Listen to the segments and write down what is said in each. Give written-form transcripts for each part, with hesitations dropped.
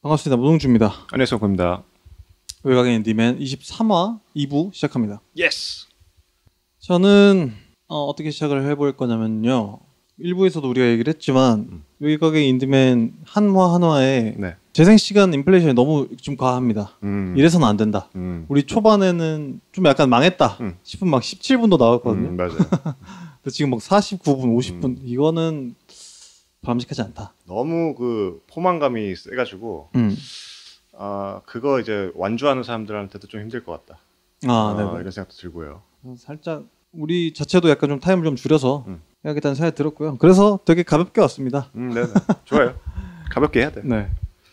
반갑습니다. 노동주입니다. 안녕하세요. 고입니다. 외곽인 인디맨 23화 2부 시작합니다. 예스! 저는 어떻게 시작을 해볼 거냐면요. 1부에서도 우리가 얘기를 했지만 외곽인 인디맨 한화 한화에 네. 재생시간 인플레이션이 너무 좀 과합니다. 이래서는 안 된다. 우리 초반에는 좀 약간 망했다 싶으면 막 17분도 나왔거든요. 맞아요. 근데 지금 막 49분, 50분 이거는 바람직하지 않다. 너무 그 포만감이 세가지고 그거 이제 완주하는 사람들한테도 좀 힘들 것 같다. 이런 생각도 들고요. 살짝 우리 자체도 약간 좀 타임을 좀 줄여서 해야겠다는 생각이 들었고요. 그래서 되게 가볍게 왔습니다. 네네. 좋아요. 가볍게 해야 돼. 네.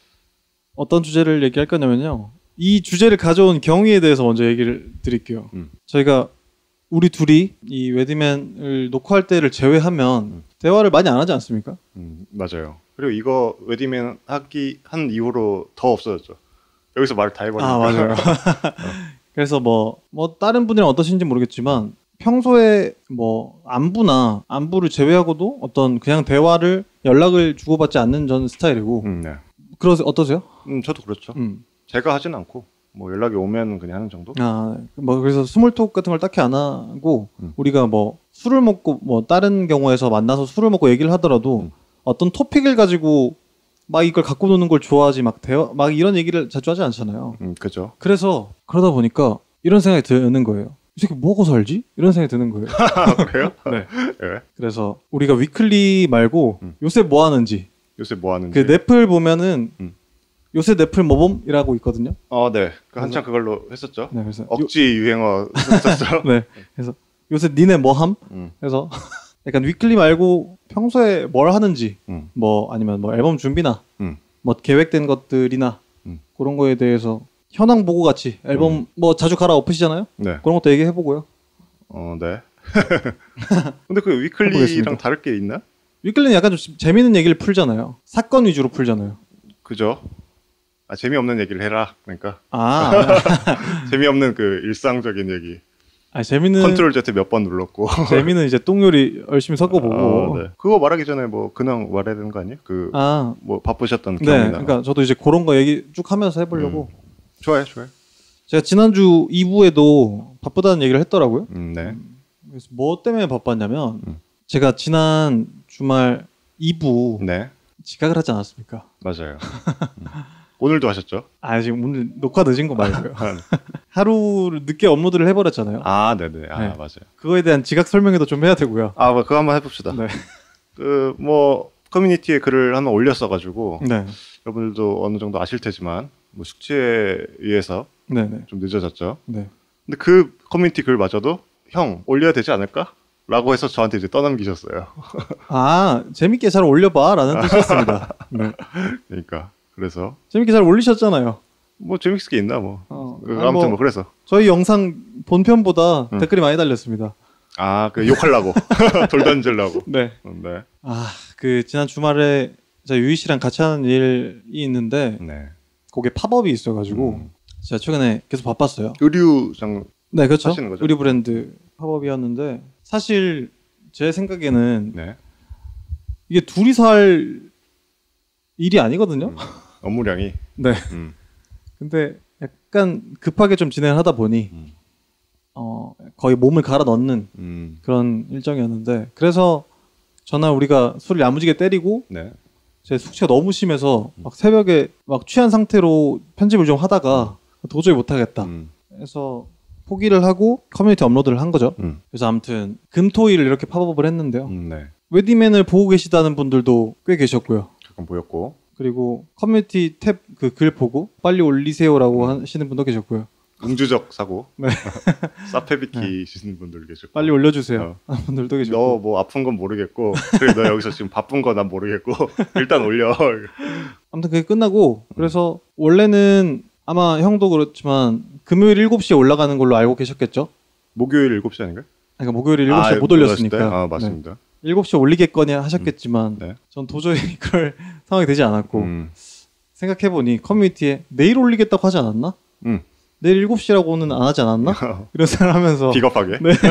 어떤 주제를 얘기할 거냐면요. 이 주제를 가져온 경위에 대해서 먼저 얘기를 드릴게요. 저희가 우리 둘이 이 웨디맨을 녹화할 때를 제외하면 대화를 많이 안 하지 않습니까? 맞아요. 그리고 이거 웨디맨 한 이후로 더 없어졌죠. 여기서 말을 다 해버리니까. 맞아요. 그래서 뭐 다른 분이랑 어떠신지 모르겠지만 평소에 뭐 안부를 제외하고도 어떤 그냥 대화를 연락을 주고받지 않는 전 스타일이고. 네. 어떠세요? 저도 그렇죠. 제가 하진 않고 뭐 연락이 오면 그냥 하는 정도. 그래서 스몰톡 같은 걸 딱히 안 하고 우리가 뭐 술을 먹고 뭐 다른 경우에서 만나서 술을 먹고 얘기를 하더라도 어떤 토픽을 가지고 막 이걸 갖고 노는 걸 좋아하지 막 이런 얘기를 자주 하지 않잖아요. 그죠. 그래서 그러다 보니까 이런 생각이 드는 거예요. 이 새끼 뭐 하고 살지? 이런 생각이 드는 거예요. 그래요? 네. 네. 그래서 우리가 위클리 말고 요새 뭐 하는지. 그 넷플 보면은 요새 넷플 모범이라고 있거든요. 네. 한참 그걸로 했었죠. 네, 그래서 억지 유행어 했었죠. 네. 그래서 요새 니네 뭐함? 그래서 약간 위클리 말고 평소에 뭘 하는지, 뭐 아니면 뭐 앨범 준비나, 뭐 계획된 것들이나 그런 거에 대해서 현황 보고 같이 앨범 뭐 자주 갈아엎으시잖아요. 네. 그런 것도 얘기해 보고요. 네. 근데 그 위클리랑 해보겠습니다. 다를 게 있나? 위클리는 약간 좀 재밌는 얘기를 풀잖아요. 사건 위주로 풀잖아요. 그죠? 재미없는 얘기를 해라. 그러니까. 재미없는 그 일상적인 얘기. 재미는 컨트롤 Z 몇 번 눌렀고. 재미는 이제 똥요리 열심히 섞어보고. 네. 그거 말하기 전에 뭐 그냥 말해야 되는 거 아니에요? 뭐 바쁘셨던 네. 경험이나. 그러니까 저도 이제 그런 거 얘기 쭉 하면서 해보려고. 좋아요. 제가 지난주 2부에도 바쁘다는 얘기를 했더라고요. 네. 그래서 뭐 때문에 바빴냐면 제가 지난 주말 2부 네. 지각을 하지 않았습니까? 맞아요. 오늘도 하셨죠? 지금 오늘 녹화 늦은 거 말고요. 하루를 늦게 업로드를 해버렸잖아요. 네네. 네. 맞아요. 그거에 대한 지각 설명회도 좀 해야 되고요. 뭐 그거 한번 해봅시다. 네. 뭐 커뮤니티에 글을 한번 올렸어가지고 네. 여러분들도 어느 정도 아실 테지만 뭐 숙제에 의해서 네네. 좀 늦어졌죠. 네. 근데 그 커뮤니티 글마저도 형 올려야 되지 않을까? 라고 해서 저한테 이제 떠넘기셨어요. 재밌게 잘 올려봐라는 뜻이었습니다. 네. 그러니까 그래서 재밌게 잘 올리셨잖아요. 뭐 재밌을 게 있나 뭐. 아무튼 뭐 그래서 저희 영상 본편보다 댓글이 많이 달렸습니다. 그 욕하려고 돌 던지려고. 네. 네. 그 지난 주말에 제가 유희 씨랑 같이 하는 일이 있는데 네. 거기에 팝업이 있어가지고 제가 최근에 계속 바빴어요. 의류장. 네, 그렇죠. 하시는 거죠? 의류 브랜드 팝업이었는데 사실 제 생각에는 네. 이게 둘이서 할 일이 아니거든요. 업무량이. 네. 근데 약간 급하게 좀 진행을 하다 보니 거의 몸을 갈아 넣는 그런 일정이었는데 그래서 전날 우리가 술을 야무지게 때리고 네. 제 숙취가 너무 심해서 막 새벽에 막 취한 상태로 편집을 좀 하다가 도저히 못하겠다 해서 포기를 하고 커뮤니티 업로드를 한 거죠. 그래서 아무튼 금토일 이렇게 팝업을 했는데요. 네. 웨디맨을 보고 계시다는 분들도 꽤 계셨고요. 잠깐 보였고. 그리고 커뮤니티 탭 그 글 보고 빨리 올리세요라고 하시는 분도 계셨고요. 음주적 사고. 네. 싸패비키시는 분들 계셨고. 빨리 올려주세요. 분들도 계셨고. 너 뭐 아픈 건 모르겠고 그래 너 여기서 지금 바쁜 거 난 모르겠고 일단 올려. 아무튼 그게 끝나고 그래서 원래는 아마 형도 그렇지만 금요일 7시에 올라가는 걸로 알고 계셨겠죠? 목요일 7시 아닌가요? 그러니까 목요일 7시에 못 올렸으니까. 맞습니다. 네. 7시에 올리겠거니 하셨겠지만 네. 전 도저히 그럴 상황이 되지 않았고 생각해보니 커뮤니티에 내일 올리겠다고 하지 않았나? 내일 7시라고는 안 하지 않았나? 이런 생각을 하면서 비겁하게. 네.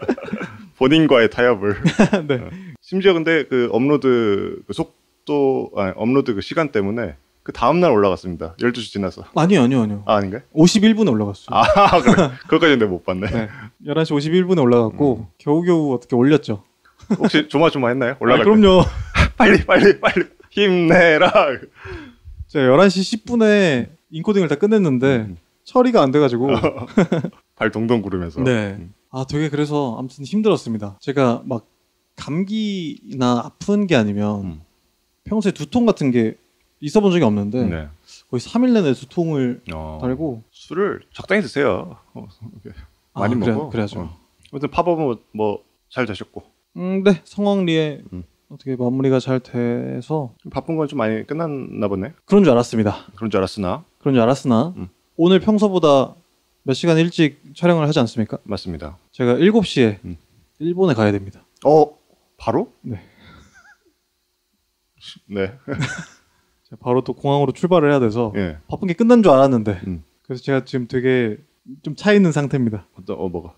본인과의 타협을. 네. 심지어 근데 그 업로드 그 속도, 업로드 그 시간 때문에 그 다음날 올라갔습니다. 12시 지나서. 아니요. 아, 아닌가요? 51분에 올라갔어요. 아, 그래. 그것까지는 내가 못 봤네. 네. 11시 51분에 올라갔고 겨우겨우 어떻게 올렸죠. 혹시 조마조마했나요? 올라갈 때? 그럼요. 빨리 힘내라. 제가 11시 10분에 인코딩을 다 끝냈는데 처리가 안 돼가지고 발 동동 구르면서. 네. 아, 되게 그래서 아무튼 힘들었습니다. 제가 막 감기나 아픈 게 아니면 평소에 두통 같은 게 있어본 적이 없는데 네. 거의 3일 내내 두통을 달고. 술을 적당히 드세요. 많이 먹어. 그래야죠. 아무튼 팝업은 뭐 잘 되셨고. 네. 성황리에 어떻게 마무리가 잘 돼서. 바쁜 건 좀 많이 끝났나 보네. 그런 줄 알았습니다. 그런 줄 알았으나 오늘 평소보다 몇 시간 일찍 촬영을 하지 않습니까? 맞습니다. 제가 7시에 일본에 가야 됩니다. 바로? 네. 네. 바로 또 공항으로 출발을 해야 돼서 예. 바쁜 게 끝난 줄 알았는데 그래서 제가 지금 되게 좀 차 있는 상태입니다. 뭐가?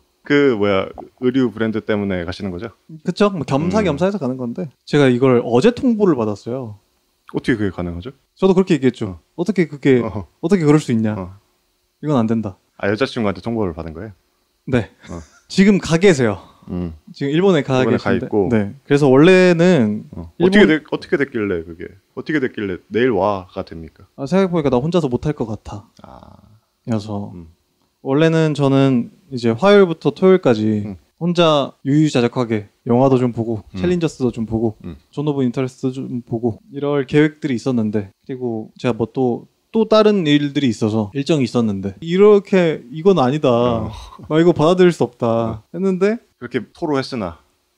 의류 브랜드 때문에 가시는 거죠? 그쵸? 뭐 겸사겸사해서 가는 건데 제가 이걸 어제 통보를 받았어요. 어떻게 그게 가능하죠? 저도 그렇게 얘기했죠. 어떻게 그럴 수 있냐? 이건 안 된다. 여자친구한테 통보를 받은 거예요? 네. 지금 가 계세요. 지금 일본에 가 있고. 네. 그래서 원래는 어떻게 됐길래 그게 내일 와가 됩니까? 생각해보니까 나 혼자서 못할 것 같아. 그래서 원래는 저는 이제 화요일부터 토요일까지 혼자 유유자적하게 영화도 좀 보고 챌린저스도 좀 보고 존 오브 인터레스트도 좀 보고 이럴 계획들이 있었는데 그리고 제가 뭐 또 다른 일들이 있어서 일정이 있었는데 이렇게 이건 아니다. 이거 받아들일 수 없다 했는데 그렇게 토로했으나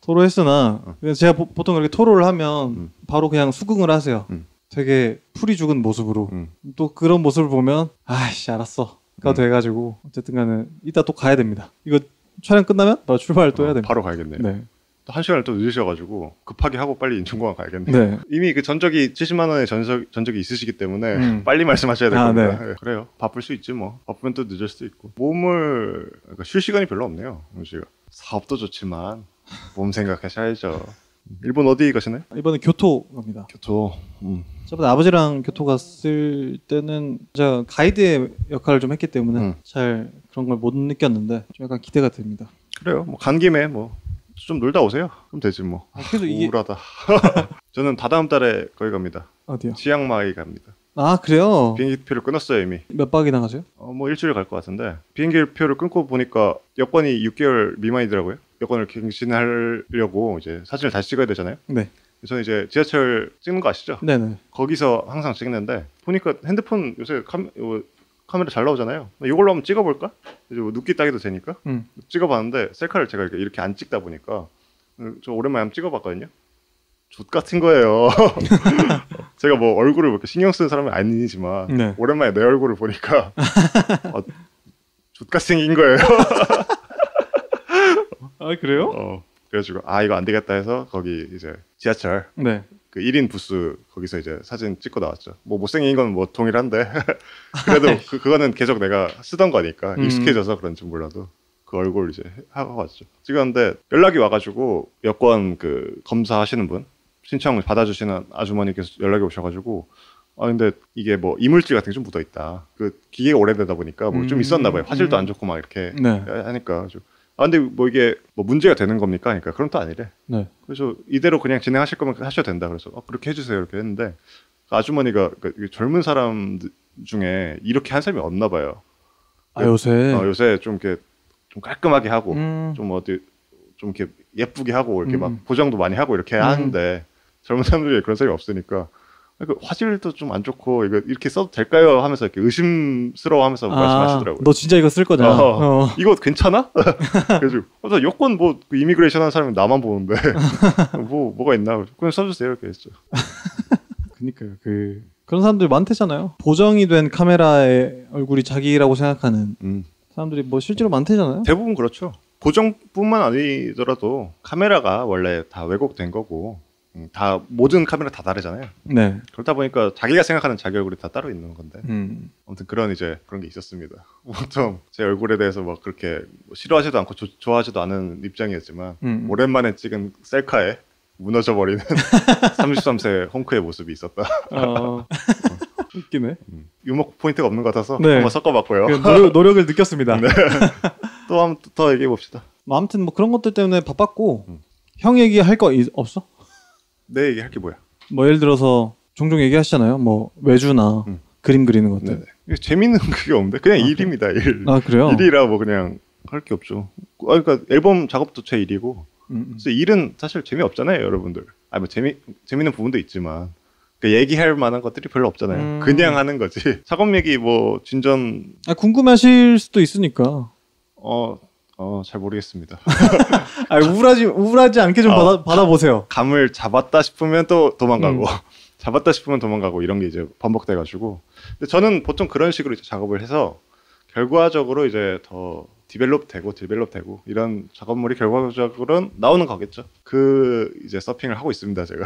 그냥 제가 보통 그렇게 토로를 하면 바로 그냥 수긍을 하세요. 되게 풀이 죽은 모습으로 또 그런 모습을 보면 아이씨 알았어 가 돼가지고 어쨌든 간에 이따 또 가야 됩니다. 이거 촬영 끝나면 바로 출발을 또 해야 됩니다. 바로 가야겠네요. 네. 또 1시간을 또 늦으셔가지고 급하게 하고 빨리 인천공항 가야겠네요. 네. 이미 그 전적이 70만 원의 전적이 있으시기 때문에 빨리 말씀하셔야 될 겁니다. 네. 그래요. 바쁠 수 있지 뭐. 바쁘면 또 늦을 수도 있고. 그러니까 쉴 시간이 별로 없네요. 씨가. 사업도 좋지만 몸 생각하셔야죠. 일본 어디 가시나요? 이번에 교토 갑니다. 교토. 저번에 아버지랑 교토 갔을 때는 제가 가이드의 역할을 좀 했기 때문에 잘 그런 걸 못 느꼈는데 좀 약간 기대가 됩니다. 그래요. 뭐 간 김에 뭐 좀 놀다 오세요. 그럼 되지 뭐. 그래도 우울하다. 저는 다다음 달에 거기 갑니다. 어디요? 치앙마이 갑니다. 아 그래요? 비행기표를 끊었어요 이미. 몇 박이나 가세요? 뭐 일주일 갈 것 같은데 비행기표를 끊고 보니까 여권이 6개월 미만이더라고요. 여권을 갱신하려고 이제 사진을 다시 찍어야 되잖아요. 네. 그래서 이제 지하철 찍는 거 아시죠? 네네. 거기서 항상 찍는데 보니까 핸드폰 요새 카메라 잘 나오잖아요. 이걸로 한번 찍어볼까? 이제 뭐 눕기 따기도 되니까 찍어봤는데 셀카를 제가 이렇게 안 찍다 보니까 저 오랜만에 한번 찍어봤거든요. 족 같은 거예요. 제가 뭐 얼굴을 그렇게 신경 쓰는 사람은 아니지만 네. 오랜만에 내 얼굴을 보니까 족같이 생긴 거예요. 아 그래요? 그래가지고 이거 안 되겠다 해서 거기 이제 지하철 네. 그 1인 부스 거기서 이제 사진 찍고 나왔죠. 뭐 못생긴 건 뭐 동일한데 그래도 그거는 계속 내가 쓰던 거니까 익숙해져서 그런지 몰라도 그 얼굴 이제 하고 왔죠. 찍었는데 연락이 와가지고 여권 그 검사하시는 분 신청 받아주시는 아주머니께서 연락이 오셔가지고 근데 이게 뭐 이물질 같은 게 좀 묻어 있다. 그 기계가 오래되다 보니까 뭐 좀 있었나 봐요. 화질도 안 좋고 막 이렇게 하니까 근데 뭐 이게 뭐 문제가 되는 겁니까? 그러니까 그럼 또 아니래. 네. 그래서 이대로 그냥 진행하실 거면 하셔도 된다. 그래서 그렇게 해주세요 이렇게 했는데 그 아주머니가 젊은 사람 중에 이렇게 한 사람이 없나 봐요. 요새 좀 이렇게 좀 깔끔하게 하고 좀 이렇게 예쁘게 하고 이렇게 막 보정도 많이 하고 이렇게 하는데 젊은 사람들이 그런 사람이 없으니까 화질도 좀 안 좋고 이거 이렇게 써도 될까요? 하면서 이렇게 의심스러워하면서 말씀하시더라고요. 너 진짜 이거 쓸 거냐? 이거 괜찮아? 그래서 여권 뭐 이미그레이션 하는 사람은 나만 보는데 뭐가 있나? 그냥 써주세요 이렇게 했죠. 그러니까요. 그런 사람들 많대잖아요. 보정이 된 카메라의 얼굴이 자기라고 생각하는 사람들이 뭐 실제로 많대잖아요. 대부분 그렇죠. 보정뿐만 아니더라도 카메라가 원래 다 왜곡된 거고. 다 모든 카메라 다 다르잖아요. 네. 그렇다 보니까 자기가 생각하는 자기 얼굴이 다 따로 있는 건데. 아무튼 그런 게 있었습니다. 보통 제 얼굴에 대해서 막 그렇게 싫어하지도 않고 좋아하지도 않은 입장이었지만 오랜만에 찍은 셀카에 무너져 버리는 33세 홍크의 모습이 있었다. 웃기네. 유머 포인트가 없는 것 같아서 네. 한번 섞어봤고요. 노력을 느꼈습니다. 네. 또 한번 더 얘기해 봅시다. 뭐 아무튼 뭐 그런 것들 때문에 바빴고 형 얘기할 거 없어? 내 얘기할 게 뭐야? 뭐 예를 들어서 종종 얘기하시잖아요. 뭐 외주나 그림 그리는 것들. 네네. 재밌는 그게 없는데 그냥 일입니다. 일. 아 그래요? 일이라 뭐 그냥 할 게 없죠. 그러니까 앨범 작업도 제 일이고. 그래서 일은 사실 재미없잖아요, 여러분들. 아 뭐 재밌는 부분도 있지만 그 얘기할 만한 것들이 별로 없잖아요. 그냥 하는 거지. 작업 얘기 뭐 진전. 아 궁금하실 수도 있으니까. 잘 모르겠습니다. 아 우울하지 않게 좀 받아보세요. 감을 잡았다 싶으면 또 도망가고, 잡았다 싶으면 도망가고 이런 게 이제 반복돼가지고. 근데 저는 보통 그런 식으로 이제 작업을 해서 결과적으로 이제 더 디벨롭 되고 이런 작업물이 결과적으로는 나오는 거겠죠. 그 이제 서핑을 하고 있습니다, 제가.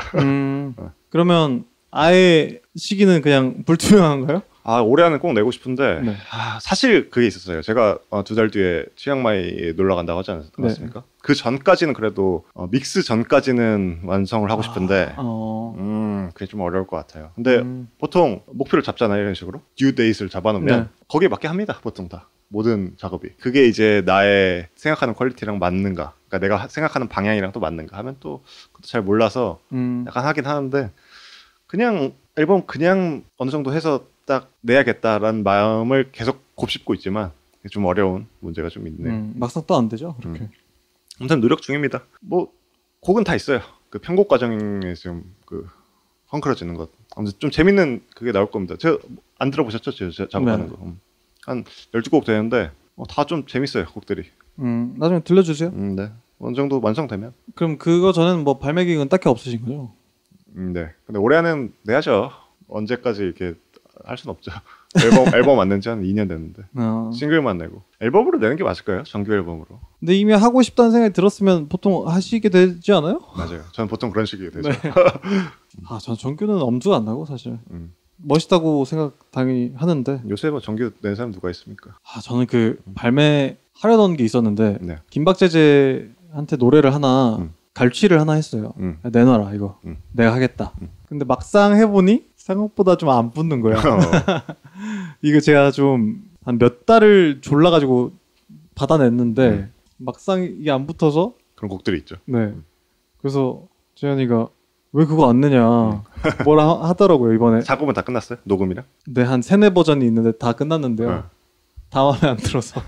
그러면 아예 시기는 그냥 불투명한가요? 아 올해 안에 꼭 내고 싶은데 네. 사실 그게 있었어요. 제가 2달 뒤에 치앙마이에 놀러 간다고 하지 않았습니까? 네. 그 전까지는 그래도 믹스 전까지는 완성을 하고 싶은데 그게 좀 어려울 것 같아요. 근데 보통 목표를 잡잖아요. 이런 식으로 듀 데이트를 잡아놓으면 네. 거기에 맞게 합니다. 보통 다 모든 작업이. 그게 이제 나의 생각하는 퀄리티랑 맞는가, 그러니까 내가 생각하는 방향이랑 또 맞는가 하면 또 그것도 잘 몰라서 약간 하긴 하는데, 그냥 앨범 그냥 어느 정도 해서 딱 내야겠다라는 마음을 계속 곱씹고 있지만 좀 어려운 문제가 좀 있네요. 막상 또 안 되죠, 그렇게. 아무튼 노력 중입니다. 뭐 곡은 다 있어요. 그 편곡 과정에 지금 그 헝클어지는 것. 아무튼 좀 재밌는 그게 나올 겁니다. 제가 안 들어보셨죠? 제가 작업하는 거. 한 12곡 되는데 다 좀 재밌어요, 곡들이. 나중에 들려주세요. 네. 어느 정도 완성되면. 그럼 그거 전에는 뭐 발매 기획은 딱히 없으신 거죠? 네. 근데 올해 안에는 내야죠. 언제까지 이렇게 할 순 없죠. 앨범 만든 지 한 2년 됐는데 싱글만 내고 앨범으로 내는 게 맞을까요? 정규 앨범으로. 근데 이미 하고 싶다는 생각이 들었으면 보통 하시게 되지 않아요? 맞아요. 저는 보통 그런 식이 되죠. 네. 전 정규는 엄두가 안 나고 사실. 멋있다고 생각 당연히 하는데 요새 뭐 정규 낸 사람 누가 있습니까? 저는 그 발매하려던 게 있었는데 네. 김박재재한테 노래를 하나 갈취를 하나 했어요. 내놔라 이거 내가 하겠다. 근데 막상 해보니 생각보다 좀 안 붙는 거야. 이거 제가 좀 한 몇 달을 졸라가지고 받아냈는데 막상 이게 안 붙어서 그런 곡들이 있죠. 네. 그래서 재현이가 왜 그거 안 내냐 뭐라 하더라고요 이번에. 작업은 다 끝났어요? 녹음이랑? 네, 한 3-4 버전이 있는데 다 끝났는데요. 다 마음에 안 들어서.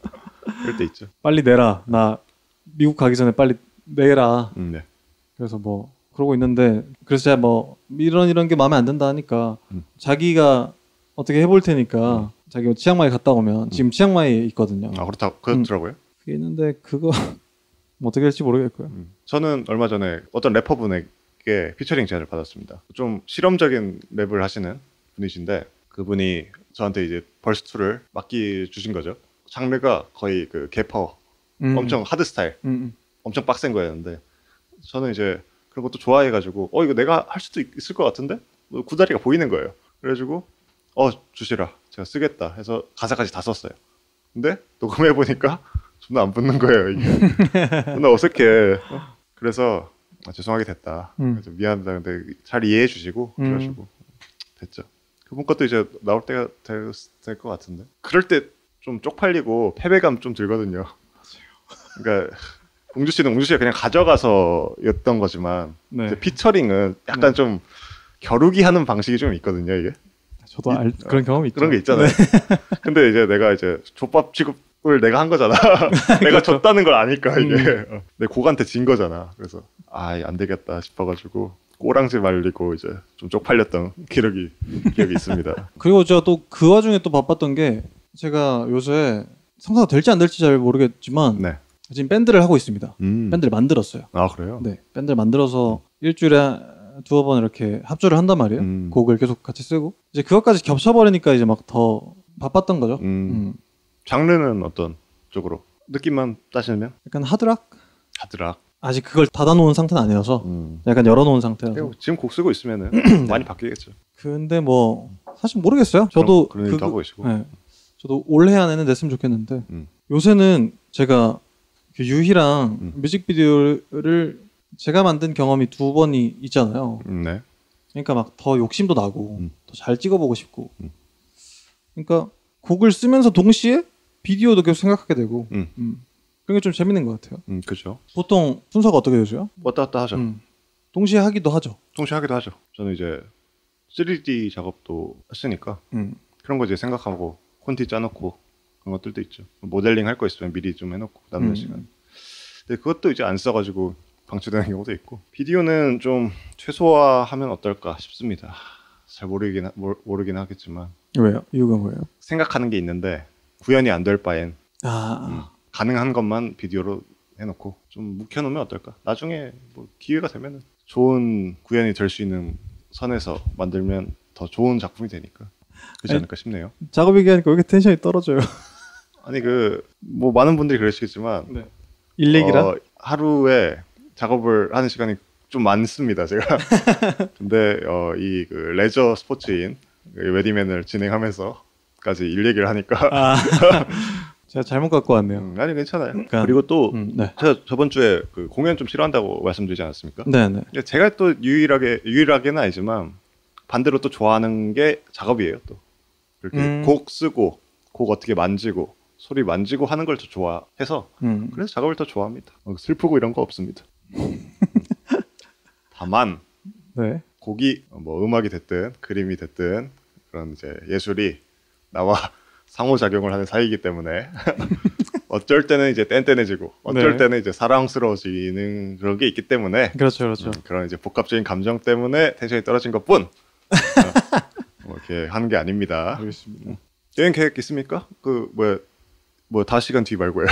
그럴 때 있죠. 빨리 내라. 나 미국 가기 전에 빨리 내라. 네. 그래서 뭐 그러고 있는데, 그래서 제가 뭐 이런 게 마음에 안 든다 하니까 자기가 어떻게 해볼 테니까 자기가 치앙마이 갔다 오면 지금 치앙마이에 있거든요. 그렇더라고요. 그게 있는데 그거 뭐 어떻게 할지 모르겠고요. 저는 얼마 전에 어떤 래퍼분에게 피처링 제안을 받았습니다. 좀 실험적인 랩을 하시는 분이신데 그분이 저한테 이제 벌스 2를 맡겨주신 거죠. 장르가 거의 그 개퍼, 엄청 하드 스타일, 엄청 빡센 거였는데 저는 이제 그런 것도 좋아해가지고 이거 내가 할 수도 있을 것 같은데? 구다리가 보이는 거예요. 그래가지고 주시라, 제가 쓰겠다 해서 가사까지 다 썼어요. 근데 녹음해보니까 존나 안 붙는 거예요. 이게 존나 어색해. 그래서 죄송하게 됐다. 그래서 미안하다. 근데 잘 이해해 주시고 그러시고 됐죠. 그분 것도 이제 나올 때가 될 것 같은데, 그럴 때 좀 쪽팔리고 패배감 좀 들거든요. 맞아요. 그러니까 웅주 씨가 그냥 가져가서였던 거지만 네. 피처링은 약간 좀 겨루기 하는 방식이 좀 있거든요. 이게 저도 그런 경험이 있죠. 그런 게 있잖아요. 네. 근데 이제 내가 이제 족밥 취급을 내가 한 거잖아. 내가 그렇죠. 졌다는 걸 아니까 이게 내 곡한테 진 거잖아. 그래서 안 되겠다 싶어가지고 꼬랑지 말리고 이제 좀 쪽팔렸던 기억이 있습니다. 그리고 제가 또 그 와중에 또 바빴던 게, 제가 요새 성사가 될지 안 될지 잘 모르겠지만 네. 지금 밴드를 하고 있습니다. 밴드를 만들었어요. 아 그래요? 네, 밴드를 만들어서 일주일에 2번 이렇게 합주를 한단 말이에요. 곡을 계속 같이 쓰고 이제 그것까지 겹쳐버리니까 이제 막 더 바빴던 거죠. 장르는 어떤 쪽으로? 느낌만 따지면? 약간 하드락? 아직 그걸 닫아놓은 상태는 아니어서 약간 열어놓은 상태라서 지금 곡 쓰고 있으면은 많이 바뀌겠죠. 근데 뭐 사실 모르겠어요. 저도 그런 일도 하고 계시고. 네. 저도 올해 안에는 냈으면 좋겠는데 요새는 제가 유희랑 뮤직비디오를 제가 만든 경험이 2번이 있잖아요. 네. 그러니까 막 더 욕심도 나고 더 잘 찍어보고 싶고. 그러니까 곡을 쓰면서 동시에 비디오도 계속 생각하게 되고. 그게 좀 재밌는 것 같아요. 그렇죠. 보통 순서가 어떻게 되죠? 왔다 갔다 하죠. 동시에 하기도 하죠. 동시에 하기도 하죠. 저는 이제 3D 작업도 했으니까 그런 거 이제 생각하고 콘티 짜놓고 그런 것들도 있죠. 모델링 할 거 있으면 미리 좀 해놓고 남는 시간. 근데 그것도 이제 안 써가지고 방치되는 경우도 있고. 비디오는 좀 최소화하면 어떨까 싶습니다. 잘 모르긴 하겠지만. 왜요? 이유가 뭐예요? 생각하는 게 있는데 구현이 안 될 바엔 가능한 것만 비디오로 해놓고 좀 묵혀놓으면 어떨까? 나중에 뭐 기회가 되면 좋은 구현이 될 수 있는 선에서 만들면 더 좋은 작품이 되니까 그렇지 않을까 싶네요. 작업 얘기하니까 왜 이렇게 텐션이 떨어져요? 아니 뭐 많은 분들이 그러시겠지만 네. 일 얘기라? 하루에 작업을 하는 시간이 좀 많습니다, 제가. 근데 이 그 레저 스포츠인 웨디맨을 진행하면서까지 일 얘기를 하니까 제가 잘못 갖고 왔네요. 아니 괜찮아요. 그리고 또 네. 제가 저번 주에 그 공연 좀 싫어한다고 말씀드리지 않았습니까? 네네. 제가 또 유일하게는 아니지만 반대로 또 좋아하는 게 작업이에요. 또 그렇게 곡 쓰고 곡 어떻게 만지고 소리 만지고 하는 걸 더 좋아해서 그래서 작업을 더 좋아합니다. 슬프고 이런 거 없습니다. 다만 네. 곡이 뭐 음악이 됐든 그림이 됐든 그런 이제 예술이 나와 상호작용을 하는 사이이기 때문에 어쩔 때는 이제 뗀뗀해지고 어쩔 때는 이제 사랑스러워지는 그런 게 있기 때문에 그렇죠. 그런 이제 복합적인 감정 때문에 텐션이 떨어진 것뿐 뭐 이렇게 하는 게 아닙니다. 알겠습니다. 여행 계획 있습니까? 그 뭐 5시간 뒤 말고요.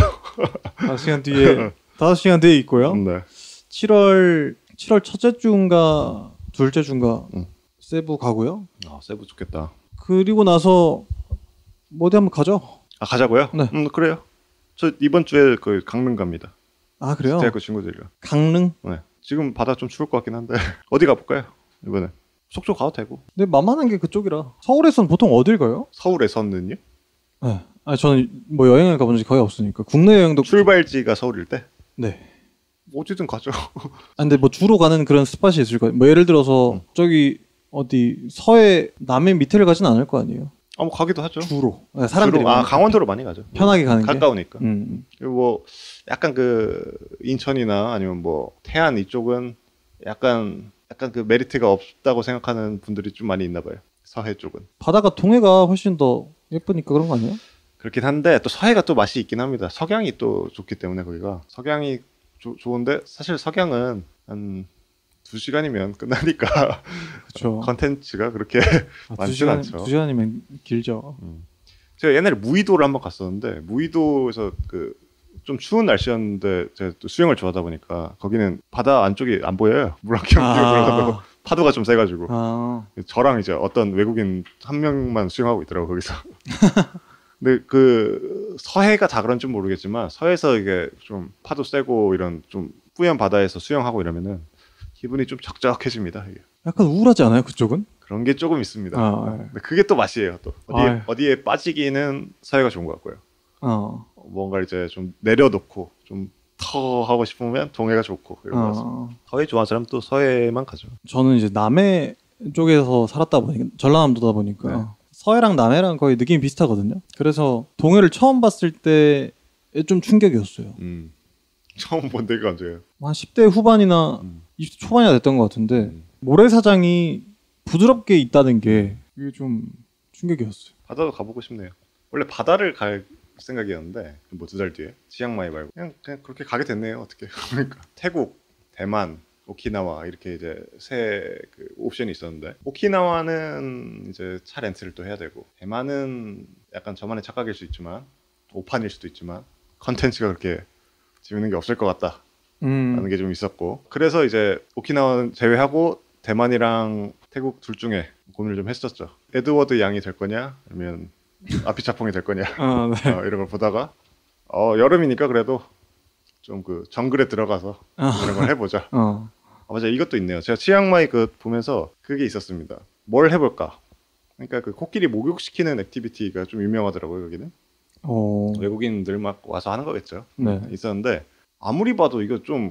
5시간 뒤에 있고요. 네. 7월 첫째 주인가 둘째 주인가 세부 가고요. 세부 좋겠다. 그리고 나서 뭐 어디 한번 가죠? 가자고요? 네. 그래요. 저 이번 주에 그 강릉 갑니다. 그래요? 대학교 친구들이랑. 강릉? 네. 지금 바다 좀 추울 것 같긴 한데 어디 가볼까요? 이번에 속초 가도 되고. 근데 만만한 게 그쪽이라. 서울에선 보통 어딜 가요? 서울에서는요? 네. 저는 뭐 여행을 가본 적이 거의 없으니까 국내 여행도 출발지가 서울일 때? 네. 어디든 가죠. 근데 뭐 주로 가는 그런 스팟이 있을 거예요. 뭐 예를 들어서 저기 어디 서해 남해 밑에를 가진 않을 거 아니에요. 뭐 가기도 하죠. 주로. 사람들이 강원도로 많이 가죠. 편하게 가는 가까우니까. 게. 그리고 뭐 약간 그 인천이나 아니면 뭐 태안 이쪽은 약간 그 메리트가 없다고 생각하는 분들이 좀 많이 있나 봐요. 서해 쪽은. 바다가 동해가 훨씬 더 예쁘니까 그런 거 아니에요? 그렇긴 한데 또 서해가 또 맛이 있긴 합니다. 석양이 또 좋기 때문에 거기가. 석양이 좋은데 사실 석양은 한 2시간이면 끝나니까 그렇죠. 컨텐츠가 그렇게 많지는 않죠. 2시간이면 길죠. 제가 옛날에 무의도를 한번 갔었는데 무의도에서 그 좀 추운 날씨였는데 제가 또 수영을 좋아하다 보니까 거기는 바다 안쪽이 안 보여요. 물안경 끼고 들어가도 파도가 좀 세가지고 저랑 이제 어떤 외국인 한 명만 수영하고 있더라고 거기서. 근데 그 서해가 다 그런지 모르겠지만 서해에서 이게 좀 파도 세고 이런 좀 뿌연 바다에서 수영하고 이러면은 기분이 좀 적적해집니다. 이게. 약간 우울하지 않아요 그쪽은? 그런 게 조금 있습니다. 네. 근데 그게 또 맛이에요. 또 어디에 빠지기는 서해가 좋은 것 같고요. 뭔가 이제 좀 내려놓고 좀 터 하고 싶으면 동해가 좋고 이런 거. 서해 좋아하는 사람 또 서해만 가죠. 저는 이제 남해 쪽에서 살았다 보니까 전라남도다 보니까 서해랑 남해랑 거의 느낌이 비슷하거든요. 그래서 동해를 처음 봤을 때 좀 충격이었어요. 처음 본 데가 언제예요? 한 10대 후반이나 20대 초반이나 됐던 것 같은데 모래사장이 부드럽게 있다는 게 이게 좀 충격이었어요. 바다도 가보고 싶네요. 원래 바다를 갈 생각이었는데 뭐 2달 뒤에 치앙마이 말고 그냥 그렇게 가게 됐네요. 어떻게 그러니까 태국, 대만, 오키나와 이렇게 이제 세 그 옵션이 있었는데 오키나와는 이제 차 렌트를 또 해야 되고 대만은 약간 저만의 착각일 수 있지만 오판일 수도 있지만 컨텐츠가 그렇게 재밌는 게 없을 것 같다 라는 게 좀 있었고 그래서 이제 오키나와 제외하고 대만이랑 태국 둘 중에 고민을 좀 했었죠. 에드워드 양이 될 거냐 아니면 아피차퐁이 될 거냐 이런 걸 보다가 여름이니까 그래도 좀 그 정글에 들어가서 이런 걸 해보자. 맞아 이것도 있네요. 제가 치앙마이 그 보면서 그게 있었습니다. 뭘 해볼까? 그러니까 그 코끼리 목욕시키는 액티비티가 좀 유명하더라고요 여기는. 외국인들 막 와서 하는 거겠죠. 네. 있었는데 아무리 봐도 이거 좀 그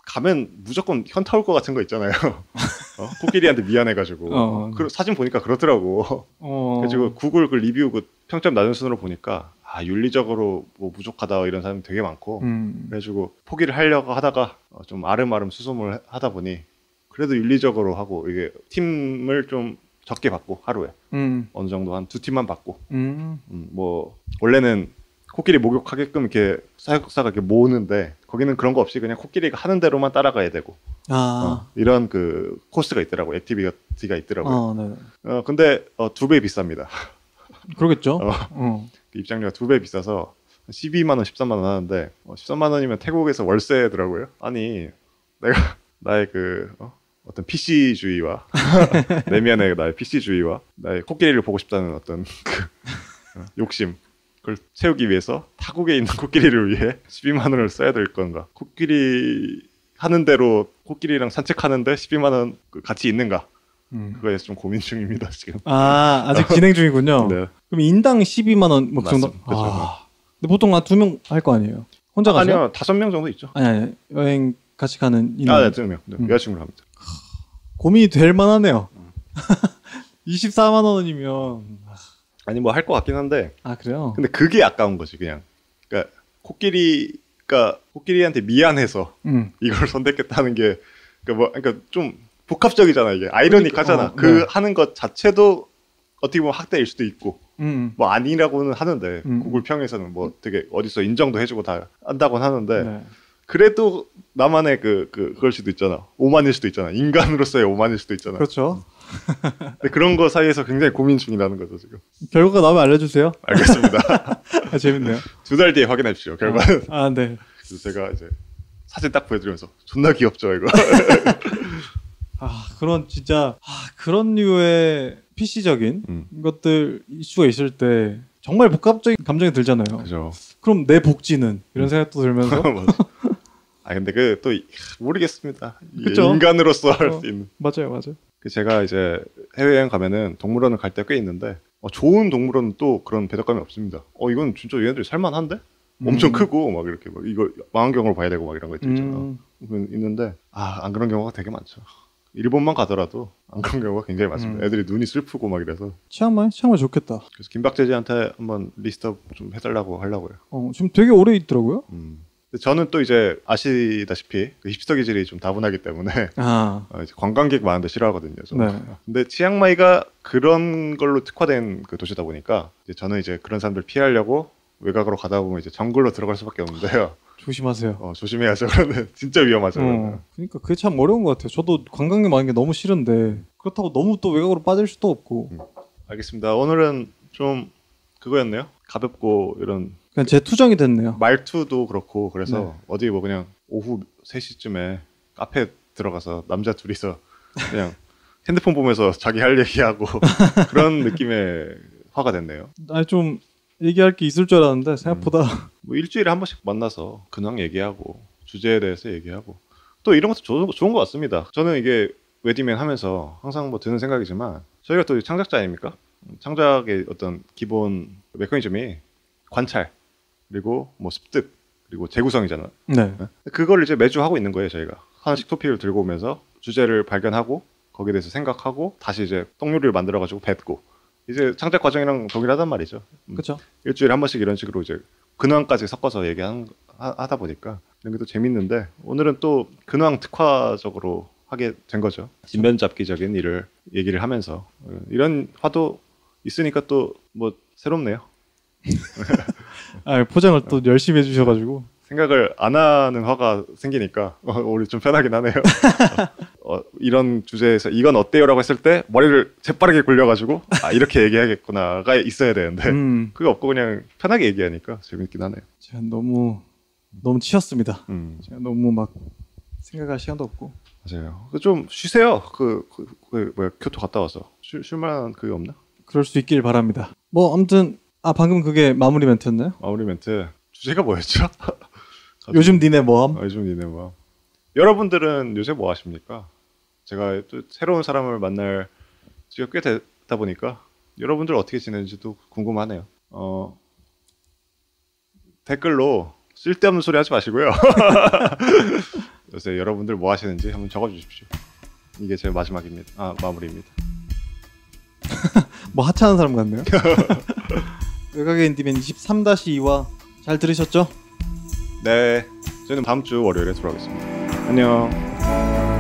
가면 무조건 현타 올 것 같은 거 있잖아요. 코끼리한테 미안해가지고 사진 보니까 그렇더라고. 그래가지고 구글 그 리뷰 그 평점 낮은 순으로 보니까 윤리적으로 뭐 부족하다 이런 사람이 되게 많고 그래가지고 포기를 하려고 하다가 좀 아름아름 수소문을 하다 보니 그래도 윤리적으로 하고 이게 팀을 좀 적게 받고 하루에 어느 정도 한 2팀만 받고 뭐 원래는 코끼리 목욕하게끔 이렇게 사육사가 이렇게 모으는데 거기는 그런 거 없이 그냥 코끼리가 하는 대로만 따라가야 되고 이런 그 코스가 있더라고. 액티비티가 있더라고요. 근데 2배 비쌉니다. 그러겠죠. 입장료가 2배 비싸서 12만 원, 13만 원 하는데 13만 원이면 태국에서 월세더라고요. 아니 내가 나의 그 어떤 PC주의와 내면의 나의 PC주의와 나의 코끼리를 보고 싶다는 어떤 그 욕심 그걸 채우기 위해서 타국에 있는 코끼리를 위해 12만 원을 써야 될 건가? 코끼리 하는 대로 코끼리랑 산책하는데 12만 원 같이 있는가? 그거에 좀 고민 중입니다 지금. 아직 진행 중이군요. 네. 그럼 인당 12만 원 뭐 정도? 근데 보통 한 2명 할 거 아니에요? 혼자 가세요? 아니요, 5명 정도 있죠. 아니 여행 같이 가는 인원. 네, 2명. 여자친구랑 합니다. 고민이 될 만하네요. 24만 원이면 아니 뭐 할 것 같긴 한데. 그래요? 근데 그게 아까운 거지 그냥. 그러니까 코끼리한테 미안해서 이걸 선택했다는 게 그러니까 좀 복합적이잖아 이게. 아이러닉하잖아. 하는 것 자체도 어떻게 보면 학대일 수도 있고 뭐 아니라고는 하는데 구글 평에서는 뭐 되게 어디서 인정도 해주고 다 한다고는 하는데 네. 그래도 나만의 그걸 수도 있잖아. 오만일 수도 있잖아. 인간으로서의 오만일 수도 있잖아. 그렇죠. 근데 그런 거 사이에서 굉장히 고민 중이라는 거죠 지금. 결과가 나오면 알려주세요. 알겠습니다. 재밌네요. 2달 뒤에 확인해 주십시오. 결과는. 네. 그래서 제가 이제 사진 딱 보여드리면서 존나 귀엽죠 이거. 그런 진짜 그런 류의 PC적인 것들 이슈가 있을 때 정말 복합적인 감정이 들잖아요. 그죠. 그럼 내 복지는 이런 생각도 들면서. 근데 또 모르겠습니다. 그쵸? 인간으로서 할 수 있는. 맞아요. 제가 이제 해외여행 가면은 동물원을 갈 때 꽤 있는데 좋은 동물원은 또 그런 배덕감이 없습니다. 이건 진짜 얘네들이 살만한데? 엄청 크고 막 이렇게 막 이거 망원경으로 봐야 되고 막 이런 거 있잖아. 있는데 안 그런 경우가 되게 많죠. 일본만 가더라도 안 그런 경우가 굉장히 많습니다. 애들이 눈이 슬프고 막 이래서. 치앙마이 좋겠다. 그래서 김박재지한테 한번 리스트업 좀 해달라고 하려고요. 지금 되게 오래 있더라고요. 저는 또 이제 아시다시피 그 힙스터 기질이 좀 다분하기 때문에 이제 관광객 많은데 싫어하거든요. 네. 근데 치앙마이가 그런 걸로 특화된 그 도시다 보니까 이제 저는 이제 그런 사람들 피하려고 외곽으로 가다 보면 이제 정글로 들어갈 수밖에 없는데요. 조심하세요. 조심해야죠. 그러면 진짜 위험하죠. 그러니까 그게 참 어려운 것 같아요. 저도 관광객 많은 게 너무 싫은데 그렇다고 너무 또 외곽으로 빠질 수도 없고. 알겠습니다. 오늘은 좀 그거였네요. 가볍고 이런. 그냥 제 투정이 됐네요. 말투도 그렇고 그래서 어디 뭐 그냥 오후 3시쯤에 카페 들어가서 남자 둘이서 그냥 핸드폰 보면서 자기 할 얘기하고 그런 느낌의 화가 됐네요. 좀 얘기할 게 있을 줄 알았는데 생각보다 뭐 일주일에 한 번씩 만나서 근황 얘기하고 주제에 대해서 얘기하고 또 이런 것도 좋은 것 같습니다. 저는 이게 웨디맨 하면서 항상 뭐 드는 생각이지만 저희가 또 창작자 아닙니까? 창작의 어떤 기본 메커니즘이 관찰 그리고 뭐 습득 그리고 재구성이잖아요. 네. 그걸 이제 매주 하고 있는 거예요. 저희가 하나씩 토픽을 들고 오면서 주제를 발견하고 거기에 대해서 생각하고 다시 이제 똥요리를 만들어가지고 뱉고 이제 창작 과정이랑 동일하단 말이죠. 그렇죠. 일주일에 한 번씩 이런 식으로 이제 근황까지 섞어서 하다 보니까 이런 게 또 재밌는데 오늘은 또 근황 특화적으로 하게 된 거죠. 진변잡기적인 일을 얘기를 하면서 이런 화도 있으니까 또 뭐 새롭네요. 포장을 또 열심히 해주셔가지고 생각을 안 하는 화가 생기니까 우리 좀 편하긴 하네요. 이런 주제에서 이건 어때요라고 했을 때 머리를 재빠르게 굴려가지고 이렇게 얘기하겠구나가 있어야 되는데 그게 없고 그냥 편하게 얘기하니까 재밌긴 하네요. 제가 너무 치였습니다. 제가 너무 막 생각할 시간도 없고. 맞아요. 좀 쉬세요. 뭐야 교토 갔다 와서 쉴만한 그게 없나? 그럴 수 있길 바랍니다. 뭐 아무튼 방금 그게 마무리 멘트였나요? 마무리 멘트 주제가 뭐였죠? 요즘 니네 뭐함? 요즘 니네 뭐함? 여러분들은 요새 뭐 하십니까? 제가 또 새로운 사람을 만날 지가 꽤 됐다 보니까 여러분들 어떻게 지내는지도 궁금하네요. 댓글로 쓸데없는 소리 하지 마시고요. 요새 여러분들 뭐 하시는지 한번 적어주십시오. 이게 제 마지막입니다. 마무리입니다. 뭐 하찮은 사람 같네요. 외곽의 인디맨 23-2화 잘 들으셨죠? 네, 저는 다음 주 월요일에 돌아오겠습니다. 안녕.